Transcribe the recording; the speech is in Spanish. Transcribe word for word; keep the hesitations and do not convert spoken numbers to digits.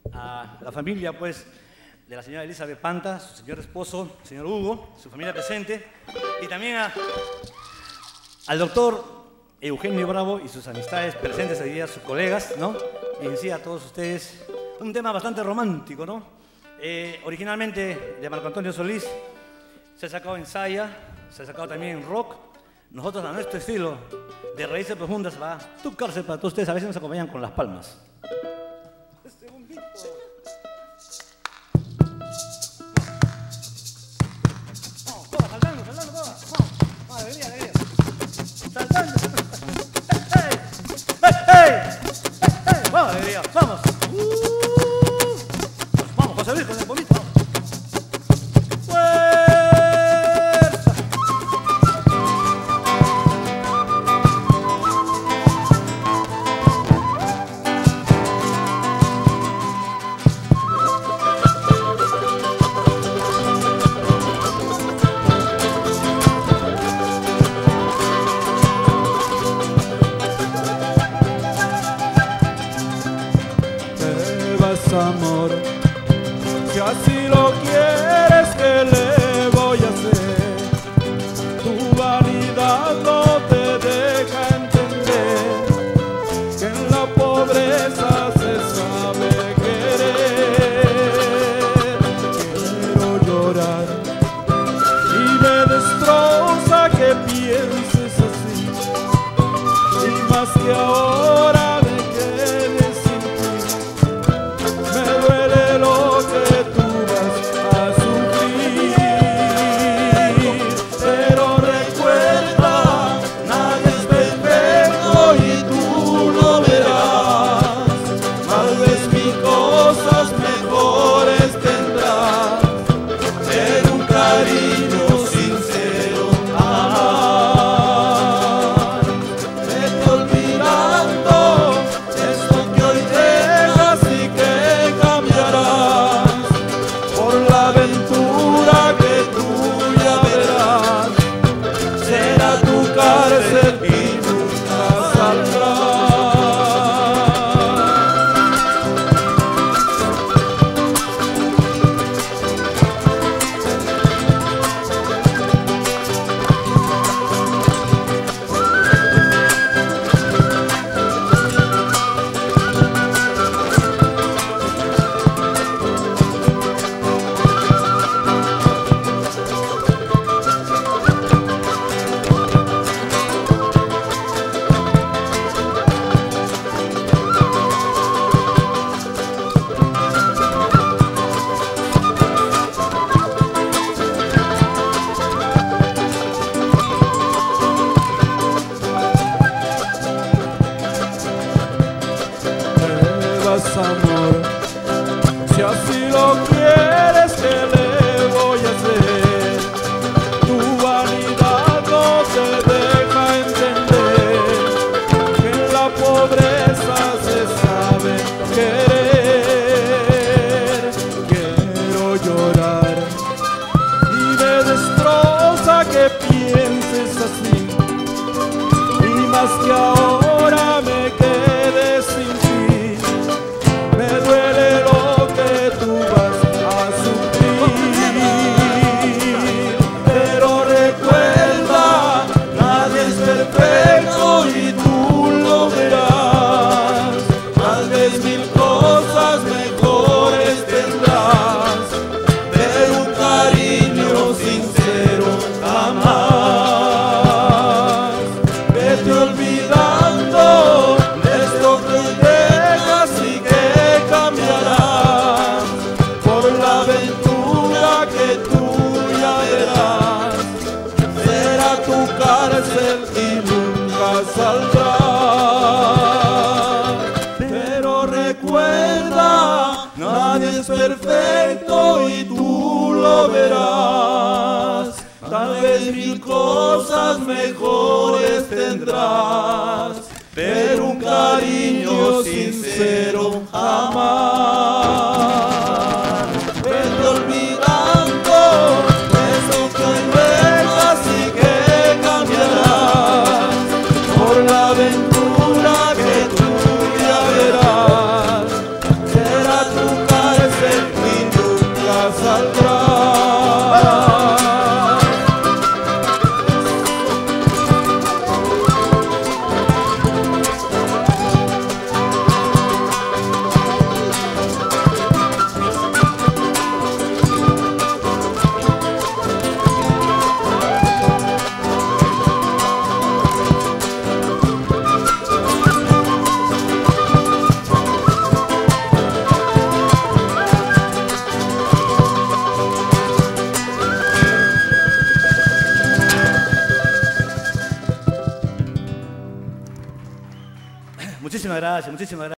a la familia, pues, de la señora Elizabeth Panta, su señor esposo, señor Hugo, su familia presente, y también a, al doctor Eugenio Bravo y sus amistades presentes hoy día, sus colegas, ¿no? Y en sí a todos ustedes, un tema bastante romántico, ¿no? Eh, originalmente de Marco Antonio Solís, se ha sacado en saya, se ha sacado también en rock. Nosotros a nuestro estilo de raíces profundas va a tocarse para todos ustedes, a veces nos acompañan con las palmas. Saltando, saltando, todas. Vamos, vamos, alegría, alegría. Saltando. ¡Hey! ¡Hey! ¡Hey! Vamos, alegría, vamos. Uh. Vamos, José Luis, con el bonito. ¡Fuerza! Amor, si así lo quieres, ¿qué le voy a hacer? Tu vanidad no te deja entender que en la pobreza se sabe querer. Quiero llorar y me destroza que pienses así, y más que ahora amor, si así lo quieres, ¿qué le voy a hacer? Tu vanidad no te deja entender que en la pobreza se sabe querer. Quiero llorar y me destroza que pienses así, y más que ahora me quedes sin ti. Pero recuerda, nadie es perfecto y tú lo verás. Tal vez mil cosas mejores tendrás, pero un cariño sincero jamás. Vete olvidando eso que luego sí que cambiarás por la aventura que tú ya verás. Será tu gracias, muchísimas gracias.